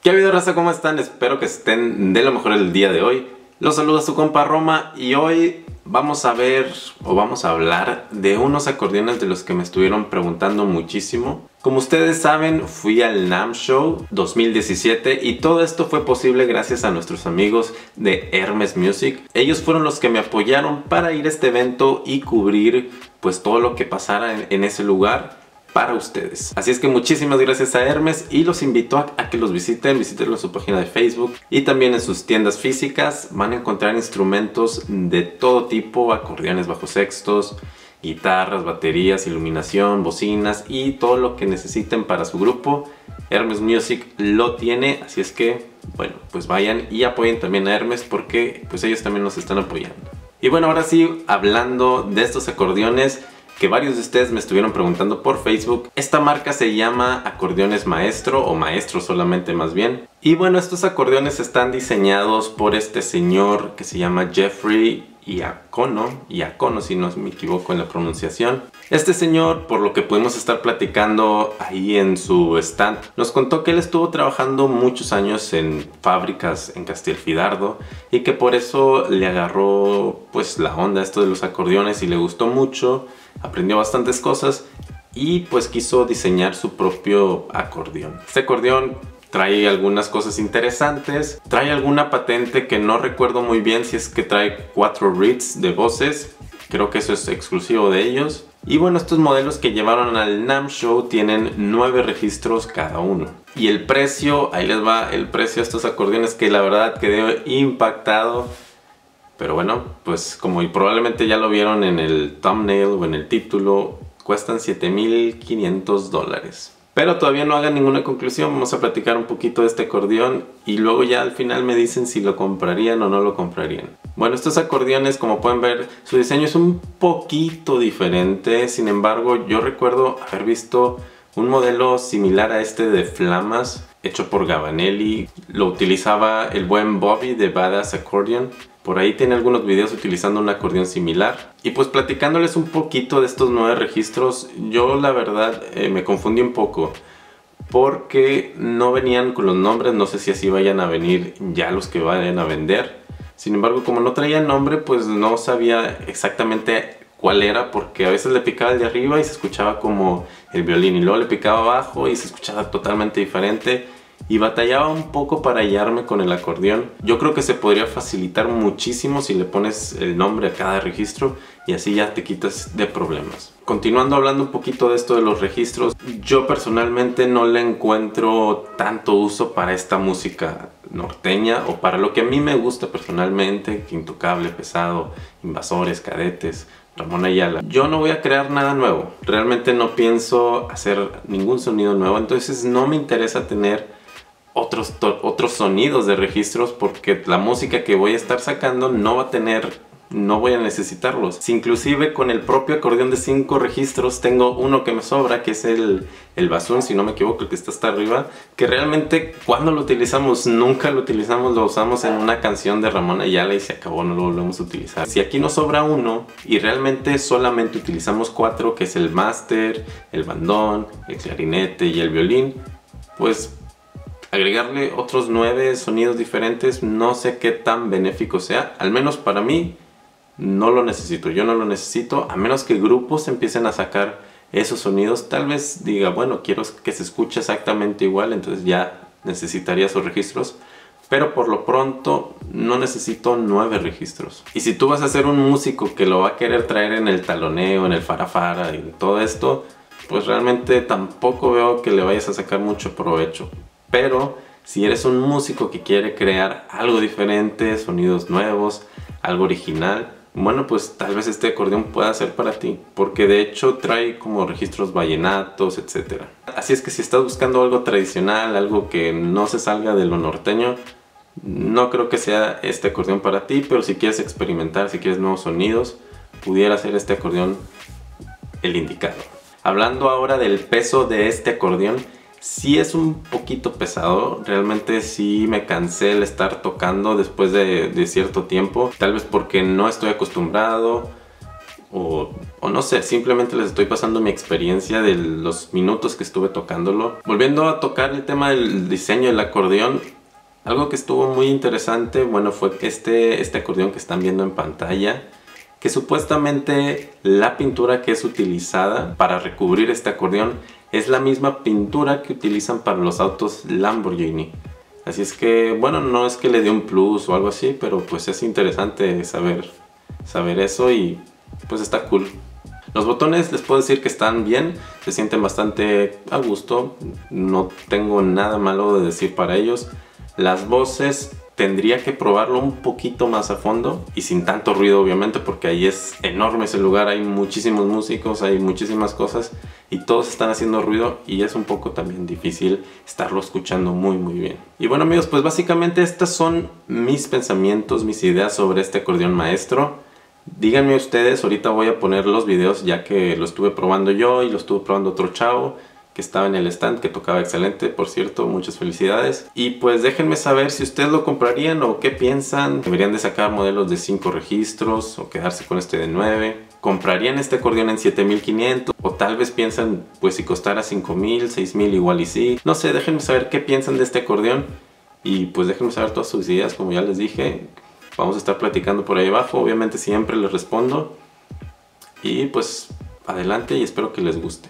¿Qué ha habido, raza? ¿Cómo están? Espero que estén de lo mejor el día de hoy. Los saluda su compa Roma y hoy vamos a hablar de unos acordeones de los que me estuvieron preguntando muchísimo. Como ustedes saben, fui al NAMM Show 2017 y todo esto fue posible gracias a nuestros amigos de Hermes Music. Ellos fueron los que me apoyaron para ir a este evento y cubrir pues todo lo que pasara en ese lugar para ustedes. Así es que muchísimas gracias a Hermes y los invito a que los visiten en su página de Facebook y también en sus tiendas físicas. Van a encontrar instrumentos de todo tipo, acordeones bajo sextos, guitarras, baterías, iluminación, bocinas y todo lo que necesiten para su grupo. Hermes Music lo tiene, así es que bueno, pues vayan y apoyen también a Hermes porque pues ellos también nos están apoyando. Y bueno, ahora sí, hablando de estos acordeones que varios de ustedes me estuvieron preguntando por Facebook. Esta marca se llama Acordeones Maestro, o Maestro solamente más bien. Y bueno, estos acordeones están diseñados por este señor que se llama Jeffrey Iacono, si no me equivoco en la pronunciación. Este señor, por lo que pudimos estar platicando ahí en su stand, nos contó que él estuvo trabajando muchos años en fábricas en Castelfidardo y que por eso le agarró pues la onda esto de los acordeones y le gustó mucho, aprendió bastantes cosas y pues quiso diseñar su propio acordeón. Este acordeón trae algunas cosas interesantes, trae alguna patente que no recuerdo muy bien si es que trae 4 reeds de voces, creo que eso es exclusivo de ellos. Y bueno, estos modelos que llevaron al NAMM Show tienen 9 registros cada uno. Y el precio, ahí les va el precio de estos acordeones que la verdad quedé impactado. Pero bueno, pues como probablemente ya lo vieron en el thumbnail o en el título, cuestan $7,500. Pero todavía no hagan ninguna conclusión, vamos a platicar un poquito de este acordeón y luego ya al final me dicen si lo comprarían o no lo comprarían. Bueno, estos acordeones, como pueden ver, su diseño es un poquito diferente, sin embargo yo recuerdo haber visto un modelo similar a este de Flamas, hecho por Gabanelli. Lo utilizaba el buen Bobby de Badass Accordion. Por ahí tiene algunos videos utilizando un acordeón similar. Y pues platicándoles un poquito de estos 9 registros, yo la verdad me confundí un poco. Porque no venían con los nombres, no sé si así vayan a venir ya los que vayan a vender. Sin embargo, como no traían nombre, pues no sabía exactamente cuál era, porque a veces le picaba el de arriba y se escuchaba como el violín. Y luego le picaba abajo y se escuchaba totalmente diferente. Y batallaba un poco para hallarme con el acordeón. Yo creo que se podría facilitar muchísimo si le pones el nombre a cada registro y así ya te quitas de problemas. Continuando hablando un poquito de esto de los registros, yo personalmente no le encuentro tanto uso para esta música norteña o para lo que a mí me gusta personalmente, Quinto Cable, Pesado, Invasores, Cadetes, Ramón Ayala. Yo no voy a crear nada nuevo, realmente no pienso hacer ningún sonido nuevo, entonces no me interesa tener otros sonidos de registros porque la música que voy a estar sacando no voy a necesitarlos. Si inclusive con el propio acordeón de 5 registros tengo uno que me sobra, que es el basún, si no me equivoco, el que está hasta arriba, que realmente cuando lo utilizamos, nunca lo utilizamos, lo usamos en una canción de Ramón Ayala y se acabó, no lo volvemos a utilizar. Si aquí nos sobra uno y realmente solamente utilizamos 4, que es el máster, el bandón, el clarinete y el violín, pues agregarle otros 9 sonidos diferentes no sé qué tan benéfico sea. Al menos para mí no lo necesito, yo no lo necesito, a menos que grupos empiecen a sacar esos sonidos. Tal vez diga, bueno, quiero que se escuche exactamente igual, entonces ya necesitaría esos registros. Pero por lo pronto no necesito 9 registros. Y si tú vas a ser un músico que lo va a querer traer en el taloneo, en el farafara y todo esto, pues realmente tampoco veo que le vayas a sacar mucho provecho. Pero si eres un músico que quiere crear algo diferente, sonidos nuevos, algo original, bueno, pues tal vez este acordeón pueda ser para ti, porque de hecho trae como registros vallenatos, etc. Así es que si estás buscando algo tradicional, algo que no se salga de lo norteño, no creo que sea este acordeón para ti, pero si quieres experimentar, si quieres nuevos sonidos, pudiera ser este acordeón el indicado. Hablando ahora del peso de este acordeón, sí es un poquito pesado, realmente sí me cansé el estar tocando después de cierto tiempo, tal vez porque no estoy acostumbrado, o no sé, simplemente les estoy pasando mi experiencia de los minutos que estuve tocándolo. Volviendo a tocar el tema del diseño del acordeón, algo que estuvo muy interesante, bueno, fue este acordeón que están viendo en pantalla, que supuestamente la pintura que es utilizada para recubrir este acordeón es la misma pintura que utilizan para los autos Lamborghini. Así es que, bueno, no es que le dé un plus o algo así, pero pues es interesante saber eso y pues está cool. Los botones les puedo decir que están bien, se sienten bastante a gusto, no tengo nada malo de decir para ellos. Las voces tendría que probarlo un poquito más a fondo y sin tanto ruido obviamente, porque ahí es enorme ese lugar, hay muchísimos músicos, hay muchísimas cosas y todos están haciendo ruido y es un poco también difícil estarlo escuchando muy bien. Y bueno amigos, pues básicamente estos son mis pensamientos, mis ideas sobre este acordeón maestro. Díganme ustedes, ahorita voy a poner los videos ya que lo estuve probando yo y lo estuvo probando otro chavo que estaba en el stand, que tocaba excelente, por cierto, muchas felicidades. Y pues déjenme saber si ustedes lo comprarían o qué piensan. ¿Deberían de sacar modelos de 5 registros o quedarse con este de 9? ¿Comprarían este acordeón en 7500? O tal vez piensan, pues si costara 5000, 6000 igual y sí. No sé, déjenme saber qué piensan de este acordeón. Y pues déjenme saber todas sus ideas, como ya les dije. Vamos a estar platicando por ahí abajo, obviamente siempre les respondo. Y pues adelante y espero que les guste.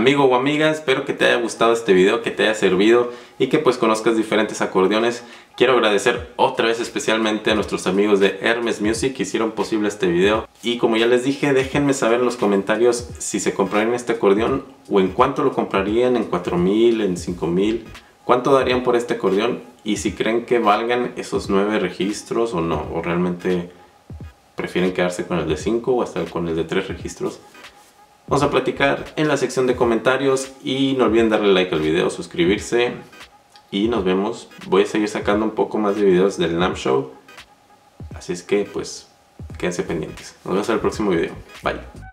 Amigo o amiga, espero que te haya gustado este video, que te haya servido y que pues conozcas diferentes acordeones. Quiero agradecer otra vez especialmente a nuestros amigos de Hermes Music que hicieron posible este video. Y como ya les dije, déjenme saber en los comentarios si se comprarían este acordeón o en cuánto lo comprarían, en 4,000, en 5,000. ¿Cuánto darían por este acordeón? Y si creen que valgan esos 9 registros o no, o realmente prefieren quedarse con el de 5 o hasta con el de 3 registros. Vamos a platicar en la sección de comentarios y no olviden darle like al video, suscribirse y nos vemos. Voy a seguir sacando un poco más de videos del NAMM Show, así es que pues quédense pendientes. Nos vemos en el próximo video. Bye.